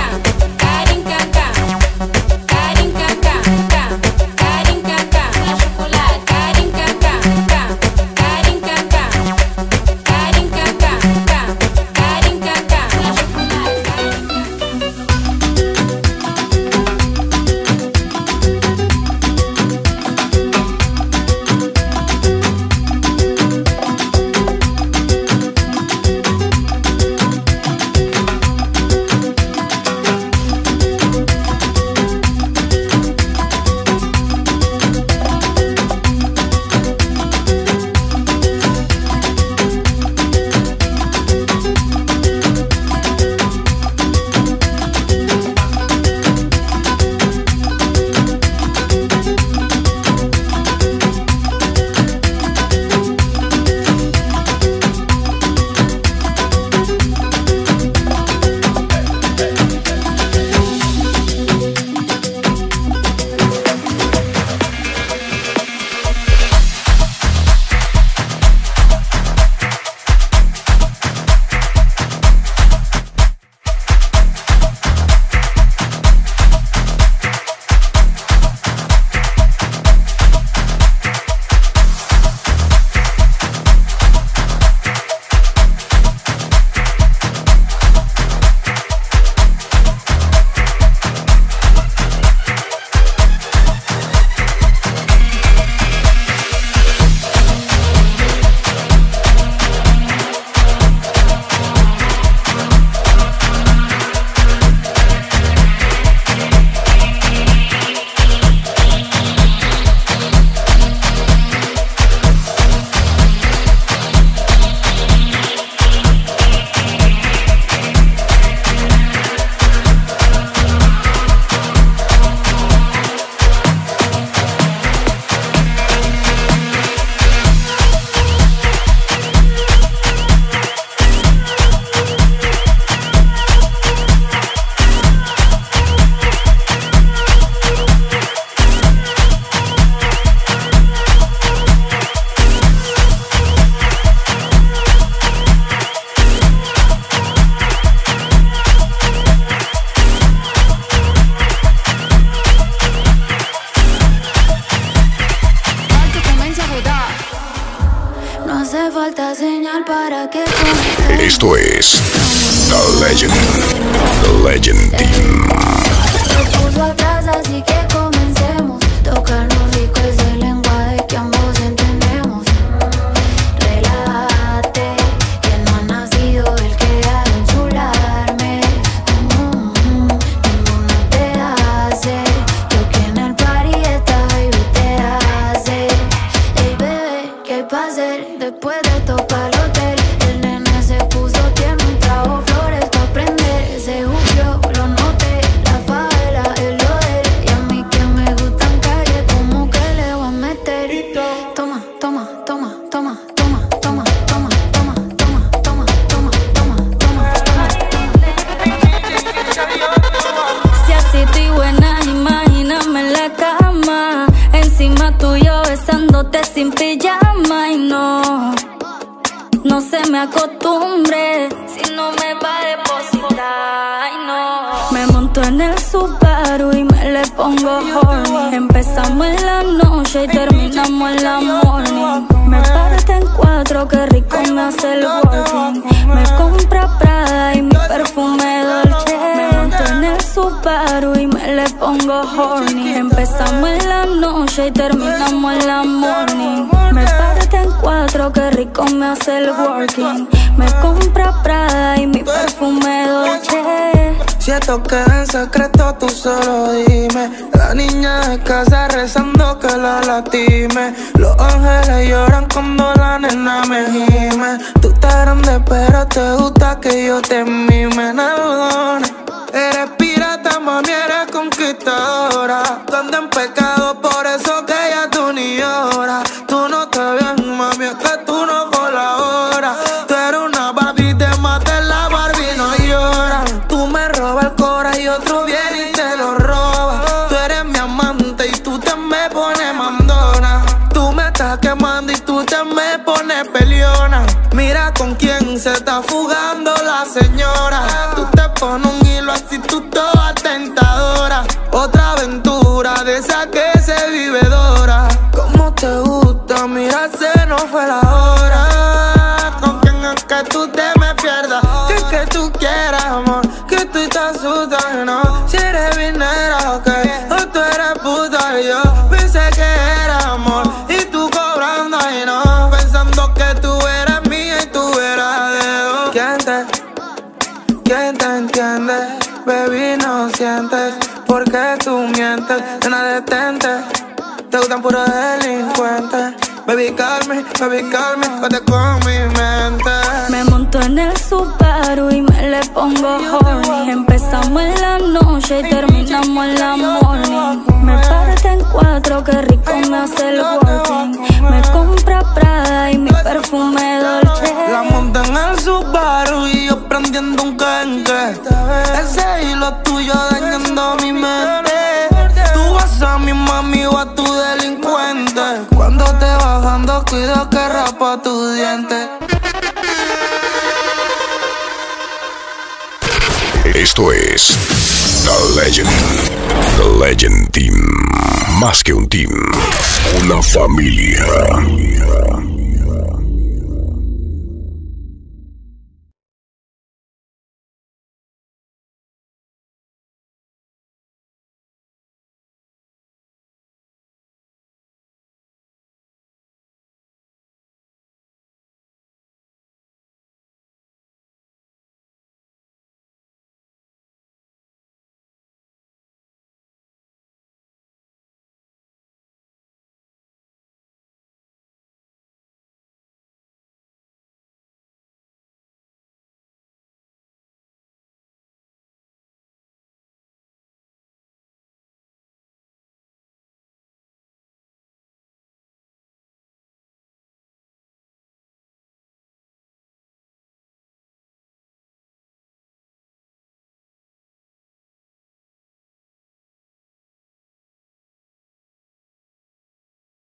[SPEAKER 1] Esto es The Legend, The Legend Team.
[SPEAKER 13] Me puso atrás, así que comencemos. Tocarnos rico es el lenguaje que ambos entendemos. Relájate, que no ha nacido el que ha de enchularme. Mm, ninguno te hace lo que en el party está, baby, te hace. Ey, bebé, ¿qué hay pa' hacer después de tocar el hotel? El nene se puso tierno y trajo flores pa' prender. Se jugueó, lo noté, la favela es lo de él. Y a mí que me gustan calle, como que le voy a meter. Toma, toma, toma, toma, toma, toma, toma, toma, toma, toma, toma, toma, toma,
[SPEAKER 3] Si así estoy buena, imagíname en la cama, encima tuyo besándote sin pijama. Y no, no se me acostumbre si no me va a depositar. Ay, no. Me monto en el Subaru y me le pongo horny. Empezamos en la noche y terminamos en la morning. Me parte en cuatro, qué rico me hace el working. Me compra Prada y mi perfume Dolce. Me monto en el Subaru y me le pongo horny. Empezamos en la noche y terminamos en la morning. Me parte en cuatro, qué rico me hace el working. Me compra Prada y mi perfume Dolce.
[SPEAKER 23] Si
[SPEAKER 11] esto queda en secreto, tú solo dime. La niña de casa rezando que la lastime. Los ángeles lloran cuando la nena me gime. Tú estás grande pero te gusta que yo te mime. Nalgona, eres pirata, mami, eres conquistadora. Tú andas en pecado, por eso que ya tú ni lloras. Tú no te bien, mami, es que tú no colaboras. Tú eres una Barbie, te mata la Barbie, no llora. Tú me robas el cora y otro viene y te lo roba. Tú eres mi amante y tú te me pones mandona. Tú me estás quemando y tú te me pones peleona. Mira con quién se está fugando la señora. Tú te pones un hilo así, tú toda tentadora. Otra aventura de esa que se vive dora. ¿Cómo te gusta? Mira, se no fue la hora. ¿Con quién es que tú te me pierdas? ¿Qué es que tú quieras, amor? Que tú estás suelta y no. Si eres vinera, ok, o tú eres puta y yo pensé que era amor y tú cobrando y no. Pensando que tú eras mía y tú eras de dos. ¿Quién te, quién te entiende? Baby, no sientes porque tú mientes. Nena, detente, te gustan puros delincuentes. Baby, call me, baby, call me, vete con mi mente.
[SPEAKER 3] Me monto en el Subaru y me le pongo horny. Empezamos en la noche y terminamos en la morning. Me parte en cuatro, qué rico me hace el working. Me compra Prada y mi perfume Dolce.
[SPEAKER 11] La monté en el Subaru y yo prendiendo un quenque. Ese hilo tuyo dañando mi mente. Tú vas a mi mami o a tu delincuente. Cuando te bajando, cuida que rapa tus dientes.
[SPEAKER 1] Esto es The Legend. The Legend Team. Más que un team, una familia.